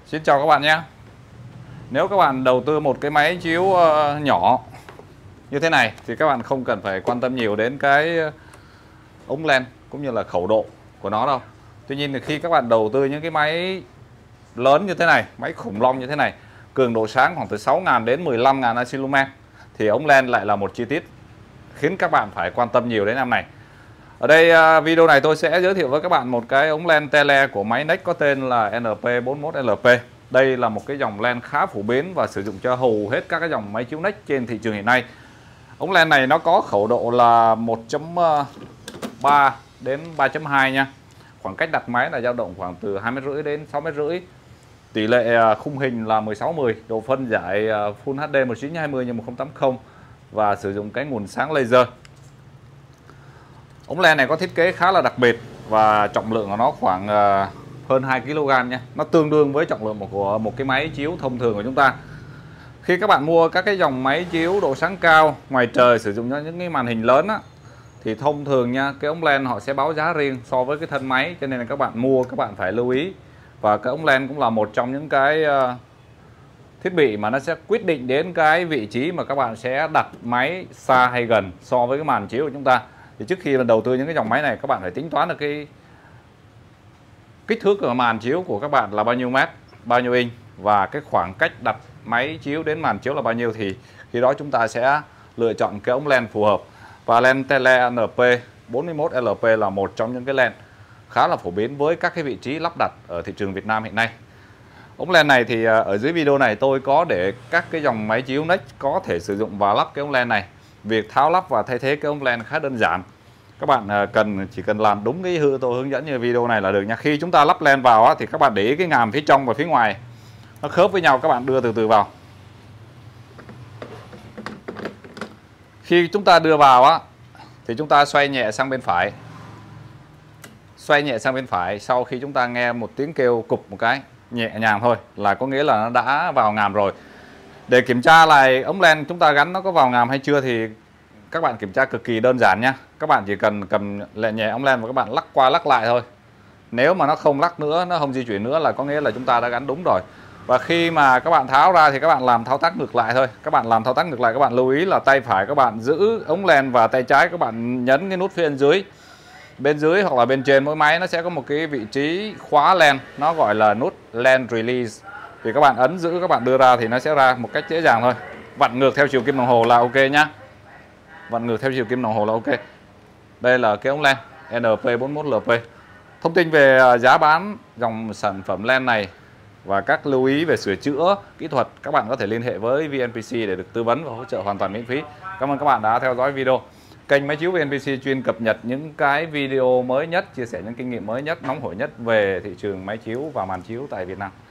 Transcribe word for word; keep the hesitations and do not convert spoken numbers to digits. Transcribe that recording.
Xin chào các bạn nhé. Nếu các bạn đầu tư một cái máy chiếu uh, nhỏ như thế này thì các bạn không cần phải quan tâm nhiều đến cái ống len cũng như là khẩu độ của nó đâu. Tuy nhiên thì khi các bạn đầu tư những cái máy lớn như thế này, máy khủng long như thế này, cường độ sáng khoảng từ sáu nghìn đến mười lăm nghìn a xê lumen, thì ống len lại là một chi tiết khiến các bạn phải quan tâm nhiều đến năm này. Ở đây video này tôi sẽ giới thiệu với các bạn một cái ống len tele của máy Next có tên là N P bốn mốt L P. Đây là một cái dòng len khá phổ biến và sử dụng cho hầu hết các cái dòng máy chiếu Next trên thị trường hiện nay. Ống len này nó có khẩu độ là một chấm ba đến ba chấm hai nha. Khoảng cách đặt máy là dao động khoảng từ hai mét rưỡi đến sáu mét rưỡi. Tỷ lệ khung hình là mười sáu mười, độ phân giải Full H D một chín hai mươi nhân một không tám không và sử dụng cái nguồn sáng laser. Ống len này có thiết kế khá là đặc biệt và trọng lượng của nó khoảng hơn hai ki lô gam nha. Nó tương đương với trọng lượng của một cái máy chiếu thông thường của chúng ta. Khi các bạn mua các cái dòng máy chiếu độ sáng cao ngoài trời sử dụng cho những cái màn hình lớn á, thì thông thường nha, cái ống len họ sẽ báo giá riêng so với cái thân máy, cho nên là các bạn mua các bạn phải lưu ý. Và cái ống len cũng là một trong những cái thiết bị mà nó sẽ quyết định đến cái vị trí mà các bạn sẽ đặt máy xa hay gần so với cái màn chiếu của chúng ta. Thì trước khi mà đầu tư những cái dòng máy này, các bạn phải tính toán được cái kích thước của màn chiếu của các bạn là bao nhiêu mét, bao nhiêu inch và cái khoảng cách đặt máy chiếu đến màn chiếu là bao nhiêu, thì khi đó chúng ta sẽ lựa chọn cái ống len phù hợp. Và len tele N P bốn mốt L P là một trong những cái len khá là phổ biến với các cái vị trí lắp đặt ở thị trường Việt Nam hiện nay. Ống len này thì ở dưới video này tôi có để các cái dòng máy chiếu Next có thể sử dụng và lắp cái ống len này. Việc tháo lắp và thay thế cái ống len khá đơn giản. Các bạn cần chỉ cần làm đúng cái hư tôi hướng dẫn như video này là được nha. Khi chúng ta lắp len vào á, thì các bạn để ý cái ngàm phía trong và phía ngoài nó khớp với nhau, các bạn đưa từ từ vào. Khi chúng ta đưa vào á thì chúng ta xoay nhẹ sang bên phải. Xoay nhẹ sang bên phải, sau khi chúng ta nghe một tiếng kêu cục một cái nhẹ nhàng thôi là có nghĩa là nó đã vào ngàm rồi. Để kiểm tra lại ống len chúng ta gắn nó có vào ngàm hay chưa thì các bạn kiểm tra cực kỳ đơn giản nha. Các bạn chỉ cần cầm lẹ nhẹ ống len và các bạn lắc qua lắc lại thôi. Nếu mà nó không lắc nữa, nó không di chuyển nữa là có nghĩa là chúng ta đã gắn đúng rồi. Và khi mà các bạn tháo ra thì các bạn làm thao tác ngược lại thôi. Các bạn làm thao tác ngược lại, các bạn lưu ý là tay phải các bạn giữ ống len và tay trái các bạn nhấn cái nút phía bên dưới. Bên dưới hoặc là bên trên mỗi máy nó sẽ có một cái vị trí khóa len, nó gọi là nút len release. Thì các bạn ấn giữ, các bạn đưa ra thì nó sẽ ra một cách dễ dàng thôi. Vặn ngược theo chiều kim đồng hồ là ok nhá. Vặn ngược theo chiều kim đồng hồ là ok. Đây là cái ống len N P bốn mốt L P. Thông tin về giá bán dòng sản phẩm len này và các lưu ý về sửa chữa kỹ thuật, các bạn có thể liên hệ với vê en pê xê để được tư vấn và hỗ trợ hoàn toàn miễn phí. Cảm ơn các bạn đã theo dõi video. Kênh Máy Chiếu vê en pê xê chuyên cập nhật những cái video mới nhất, chia sẻ những kinh nghiệm mới nhất, nóng hổi nhất về thị trường máy chiếu và màn chiếu tại Việt Nam.